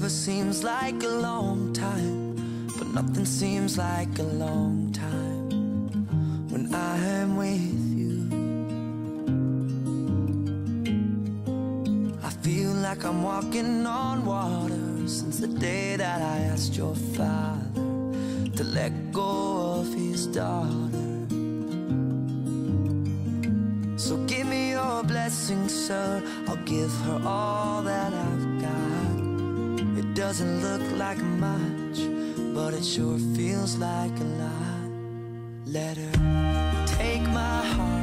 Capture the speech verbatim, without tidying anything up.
Forever seems like a long time, but nothing seems like a long time when I am with you. I feel like I'm walking on water since the day that I asked your father to let go of his daughter. So give me your blessing, sir, I'll give her all that I've got. It doesn't look like much, but it sure feels like a lot. Let her take my heart